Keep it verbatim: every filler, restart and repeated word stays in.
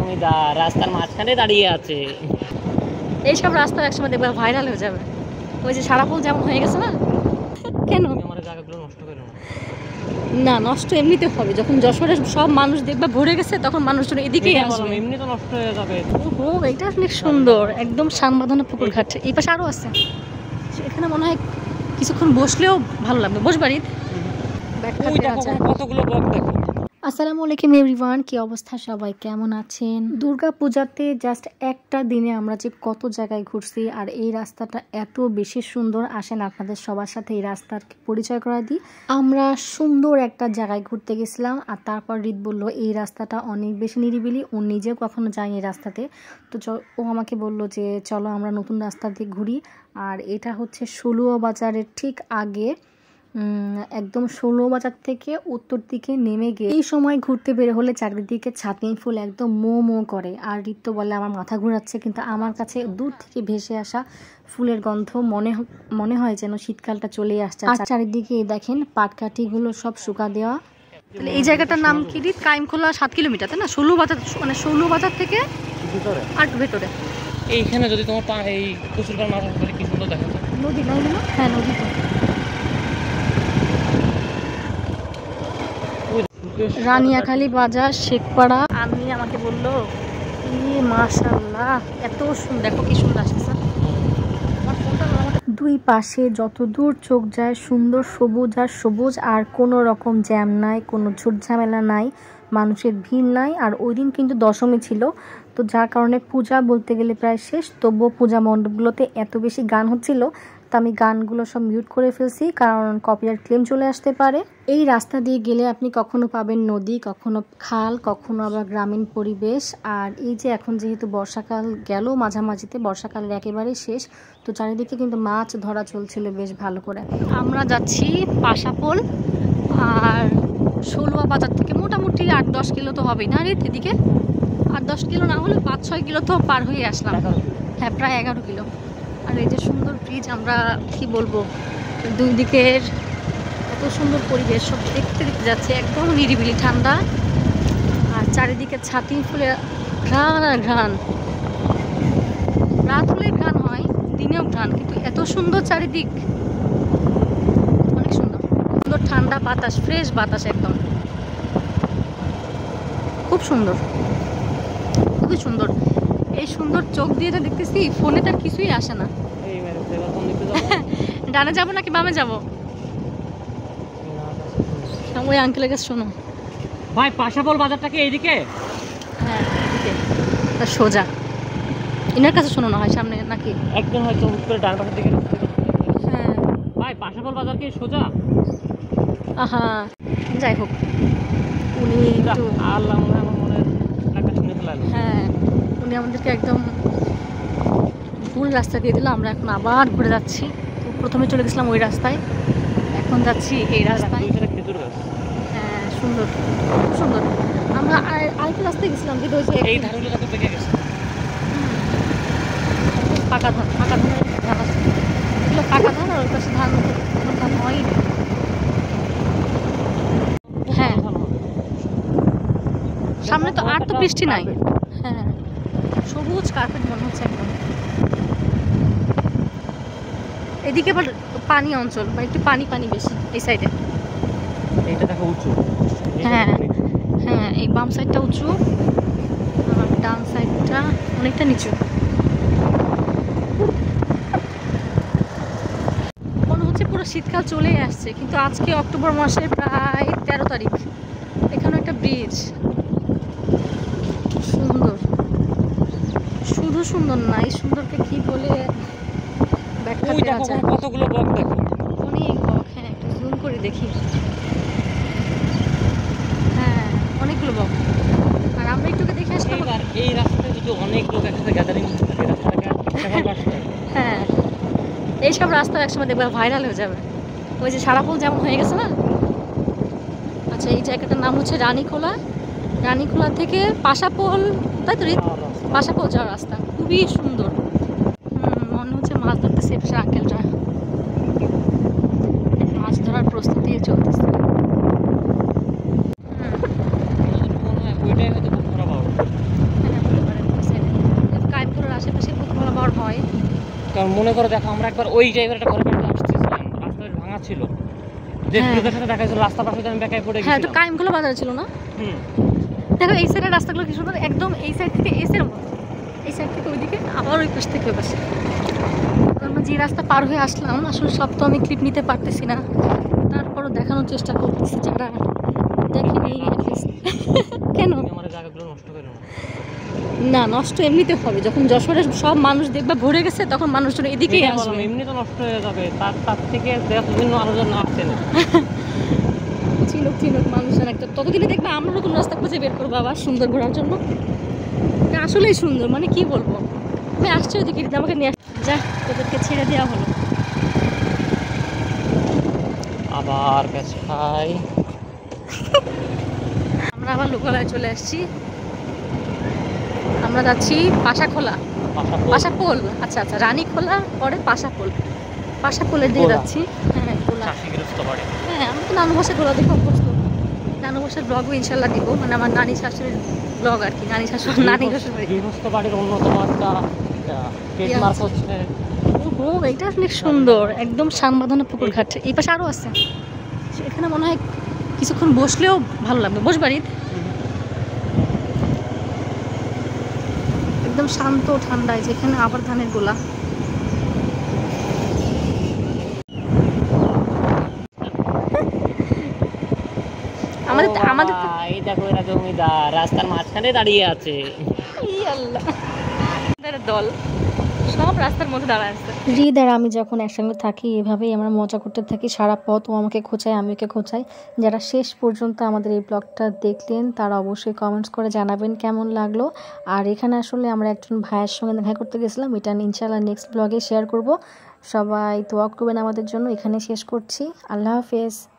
জমিদার রাস্তার মাঝখানে দাঁড়িয়ে আছে। এইসব রাস্তা একসময় দেখবে ভাইরাল হয়ে যাবে। ওই যে সারাফুল যেমন হয়ে গেছে না, কেন আমার জায়গাগুলো নষ্ট করো না। না, নষ্ট এমনিতে হবে। যখন যশোরের সব মানুষ দেখবে ভরে গেছে তখন মানুষজন এদিকেই আসবে। এমনি তো নষ্ট হয়ে যাবে। ও, এটা অনেক সুন্দর, একদম শানবাঁধানো পুকুর ঘাট। এই পাশে আরো আছে, এখানে মনে হয় কিছুক্ষণ বসলেও ভালো লাগবে। বসবাড়ি কতগুলো বক দেখো। আসসালামু আলাইকুম এভরিওয়ান, কি অবস্থা সবাই, কেমন আছেন? দুর্গা পূজাতে জাস্ট একটা দিনে আমরা যে কত জায়গায় ঘুরছি, আর এই রাস্তাটা এত বেশি সুন্দর। আসেন আপনাদের সবার সাথে এই রাস্তার পরিচয় করা দিই। আমরা সুন্দর একটা জায়গায় ঘুরতে গেছিলাম, আর তারপর রিত বললো এই রাস্তাটা অনেক বেশি নিরিবিলি, ও নিজেও কখনো যায়নি রাস্তাতে। তো ও আমাকে বলল যে চলো আমরা নতুন রাস্তা দিয়ে ঘুরি। আর এটা হচ্ছে ষোলোয়া বাজারের ঠিক আগে, একদম ষোলো বাজার থেকে উত্তর দিকে নেমে গিয়ে এই সময় ঘুরতে বের হলে চারিদিকে ছাতিম ফুল একদম মো মো করে। আর ঋতু বলে আমার মাথা ঘুরাচ্ছে, কিন্তু আমার কাছে দূর থেকে ভেসে আসা ফুলের গন্ধ মনে মনে হয় যেন শীতকালটা চলে আসছে। আর চারিদিকে দেখেন পাটকাঠিগুলো সব শুকা দেওয়া। তাহলে এই জায়গাটার নাম কি রিত? কাইমখোলা সাত কিলোমিটার, তাই না? ষোলো বাজার মানে ষোলো বাজার থেকে আর ভেতরে এইখানে যদি তোমার এই প্রচুর মাছ আসলে কি সুন্দর দেখা যায়। নদী নাই না? হ্যাঁ, নদী তো। রানিয়াখালী বাজার, শেখপাড়া। আমি আমাকে বললো মাশাআল্লাহ এত সুন্দর, দেখো কি সুন্দর আসছে। দুই পাশে যত দূর চোখ যায় সুন্দর সবুজ আর সবুজ, আর কোনো রকম জ্যাম নাই, কোনো ঝুট ঝামেলা নাই, মানুষের ভিড় নাই। আর ওই দিন কিন্তু দশমী ছিল, তো যার কারণে পূজা বলতে গেলে প্রায় শেষ। তবুও পূজা মণ্ডপগুলোতে এত বেশি গান হচ্ছিল, তো আমি গানগুলো সব মিউট করে ফেলছি, কারণ কপিরাইট ক্লেম চলে আসতে পারে। এই রাস্তা দিয়ে গেলে আপনি কখনো পাবেন নদী, কখনো খাল, কখনো আবার গ্রামীণ পরিবেশ। আর এই যে এখন যেহেতু বর্ষাকাল গেল মাঝামাঝিতে, বর্ষাকালের একেবারে শেষ, তো চারিদিকে কিন্তু মাছ ধরা চলছিল বেশ ভালো করে। আমরা যাচ্ছি পাশাপোল, আর ষোলোয়া বাজার থেকে মোটামুটি আট দশ কিলো তো হবেই না রে, এদিকে আট দশ কিলো না হলে পাঁচ ছয় কিলো তো পার হয়ে আসলাম। হ্যাঁ, প্রায় এগারো কিলো। আর এই যে সুন্দর ব্রিজ, আমরা কি বলবো, দুই দিকের এত সুন্দর পরিবেশ, সব দেখতে দেখতে যাচ্ছে, একদম নিরিবিলি ঠান্ডা। আর চারিদিকে ছাতি ফুলে ঘ্রাণ আর ঘ্রাণ। রাত হলে ঘ্রাণ হয়, দিনেও ঘ্রাণ, কিন্তু এত সুন্দর চারিদিক, অনেক সুন্দর সুন্দর ঠান্ডা বাতাস, ফ্রেশ বাতাস একদম, খুব সুন্দর, খুবই সুন্দর। এই সুন্দর চোখ দিয়ে যা দেখতেছি, ফোনে তার কিছুই আসে না। ডানে যাবো নাকি বামে যাবো? ওই আঙ্কেলের কাছে শোনো ভাই, পাশাপোল বাজারটাকে এইদিকে? হ্যাঁ, এদিকে সোজা। ইনার কাছে শোনো না হয় সামনে নাকি একদম হয়তো হুট করে ডান পাশের দিকে। হ্যাঁ ভাই, পাশাপোল বাজার কি সোজা? আহা, যাই হোক, উনি একটু আল্লাহ মনে আমার মনে একটা শুনে ফেলাল। হ্যাঁ, উনি আমাদেরকে একদম ভুল রাস্তা দিয়ে দিল। আমরা এখন আবার ঘুরে যাচ্ছি। প্রথমে চলে গেছিলাম ওই রাস্তায়, এখন যাচ্ছি এই রাস্তায়। হ্যাঁ, সুন্দর, খুব সুন্দর। আমরা আরেকটা রাস্তায় গেছিলাম, কিন্তু ওই যে এই ধানগুলো কত পেকে গেছে, পাকা ধান, পাকা ধানের ধান আছে, এগুলো পাকা ধান। আর ওই পাশে ধান ধান হয়ই না। হ্যাঁ, সামনে তো আর তো বৃষ্টি নাই। হ্যাঁ, সবুজ কার্পেট মনে হচ্ছে একদম। এদিকে আবার পানি অঞ্চল, বা একটু পানি পানি বেশি এই সাইডে। এইটা দেখো উঁচু। হ্যাঁ হ্যাঁ, এই বাম সাইডটা উঁচু, আর ডান সাইডটা অনেকটা নিচু। মনে হচ্ছে পুরো শীতকাল চলে আসছে, কিন্তু আজকে অক্টোবর মাসের প্রায় তেরো তারিখ। এখানে একটা ব্রিজ, সুন্দর, শুধু সুন্দর না, এই সুন্দরকে কি বলে ব্যাখ্যা দেওয়া যায়। কতগুলো বক দেখো, অনেক বক। হ্যাঁ, একটু জুম করে দেখি। হ্যাঁ, অনেকগুলো বক। আর আমরা একটুকে দেখে আসলাম। এবার এই রাস্তায় যদি অনেক লোক একসাথে গ্যাদারিং করতে থাকে, রাস্তাটাকে হ্যাঁ, এইসব রাস্তা একসময় দেখবে ভাইরাল হয়ে যাবে। ওই যে সারাফুল যেমন হয়ে গেছে না। আচ্ছা, এই জায়গাটার নাম হচ্ছে রানীখোলা। রানীখোলা থেকে পাশাপোল, তাই তো রিত? পাশাপোল যাওয়ার রাস্তা খুবই সুন্দর। হুম, মনে হচ্ছে মাছ ধরতেছে এপাশে আঙ্কেলরা, মাছ ধরার প্রস্তুতি চলতেছে। কারণ মনে করো দেখো আমরা একবার ওই টাইপের একটা ঘরে বাড়িতে আসতেছিলাম, রাস্তা ভাঙা ছিল, দেখতে সাথে দেখা যাচ্ছে রাস্তা পাশে আমি বেকায় পড়ে গেছিলাম। হ্যাঁ, তো কাইমগুলো বাজার ছিল না? হুম, দেখো এই সাইডের রাস্তাগুলো কি সুন্দর, একদম এই সাইড থেকে এই সাইডের মতো, এই সাইড থেকে ওইদিকে, আবার ওই পাশ থেকে ওই পাশে। আমরা যে রাস্তা পার হয়ে আসলাম, আসলে সব তো আমি ক্লিপ নিতে পারতেছি না, তারপরও দেখানোর চেষ্টা করতেছি যারা দেখেনি। কেন আমার জায়গাগুলো নষ্ট করো না? নষ্ট এমনিতে হবে, যখন যশোরের সব মানুষ দেখবে ভরে গেছে তখন মানুষজন এদিকেই আসবে। এমনি তো নষ্ট হয়ে যাবে, তার তার থেকে বিভিন্ন আলোচনা না আসছে না। চিনুক চিনুক মানুষজন একটা, ততদিনে দেখবে আমরা নতুন রাস্তা খুঁজে বের করবো আবার সুন্দর ঘোরার জন্য। এটা আসলেই সুন্দর, মানে কি বলবো, আমি আসছি ওইদিকে, আমাকে নিয়ে যা, তোদেরকে ছেড়ে দেওয়া হলো। আবার পেছাই আমরা আবার লোকালয়ে চলে আসছি, আমরা যাচ্ছি পাশাখোলা, পাশাপোল। আচ্ছা আচ্ছা, রানীখোলা পরে পাশাপোল, পাশাপোলের দিকে যাচ্ছি। হ্যাঁ খোলা, হ্যাঁ আমি তো নানু বসে খোলা দেখে অভ্যস্ত, নানু বসের ব্লগও ইনশাল্লাহ দিব, মানে আমার নানি শাশুড়ির ব্লগ আর কি, নানি শাশুড়ি নানি শাশুড়ি গৃহস্থ বাড়ির অন্যতম একটা ট্রেডমার্ক হচ্ছে। ও এটা অনেক সুন্দর, একদম সানবাঁধানো পুকুর ঘাট, এই পাশে আরও আছে, এখানে মনে হয় কিছুক্ষণ বসলেও ভালো লাগবে, বসবাড়ির একদম শান্ত ঠান্ডায়, যেখানে আবার ধানের গোলা। আমাদের আমাদের এই দেখো এরা জমিদার রাস্তার মাঝখানে দাঁড়িয়ে আছে, ই আল্লাহ দল সব রাস্তার মধ্যে দাঁড়ায় আছে। হৃদ আর আমি যখন একসঙ্গে থাকি এভাবেই আমরা মজা করতে থাকি সারা পথ, ও আমাকে খোঁচায় আমি ওকে খোঁচাই। যারা শেষ পর্যন্ত আমাদের এই ব্লগটা দেখলেন তারা অবশ্যই কমেন্টস করে জানাবেন কেমন লাগলো। আর এখানে আসলে আমরা একজন ভাইয়ের সঙ্গে দেখা করতে গেছিলাম, এটা ইনশাআল্লাহ নেক্সট ব্লগে শেয়ার করব। সবাই দোয়া করবেন আমাদের জন্য। এখানে শেষ করছি, আল্লাহ হাফেজ।